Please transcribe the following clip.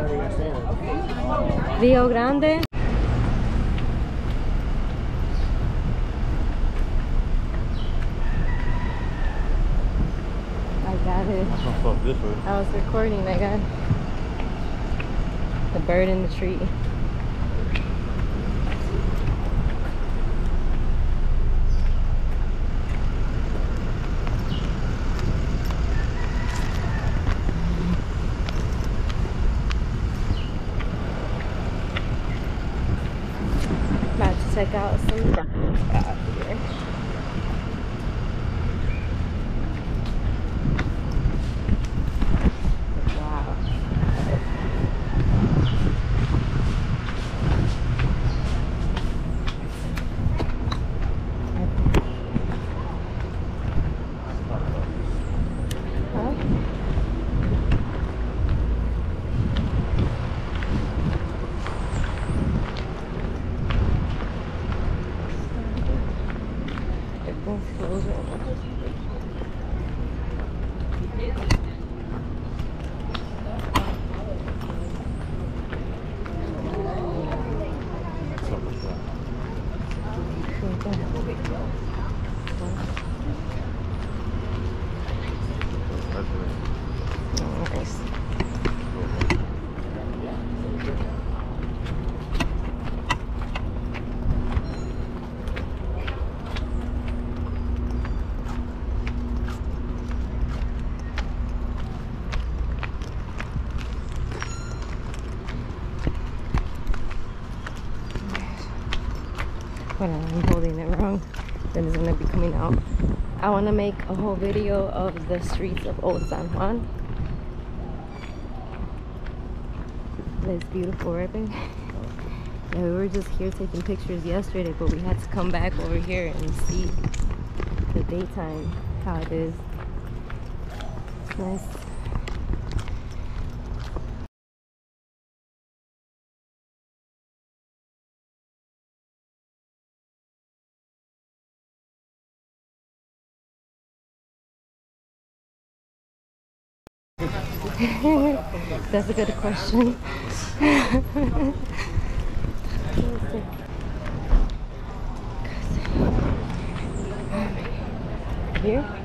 Rio Grande. I got it. I was recording. I got the bird in the tree. About to check out some stuff out here. Wow. Huh? Everything's closing. Nice. Hold on, I'm holding it wrong. Then it's gonna be coming out. I want to make a whole video of the streets of Old San Juan. It's beautiful, right, babe? Yeah, we were just here taking pictures yesterday, but we had to come back over here and see the daytime, how it is. It's nice. That's a good question. Here?